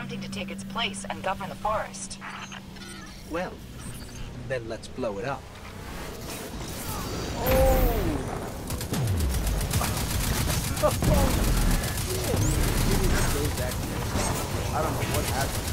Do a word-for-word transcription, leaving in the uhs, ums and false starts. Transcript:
attempting to take its place and govern the forest. Well, then let's blow it up. Oh! I don't know what happened.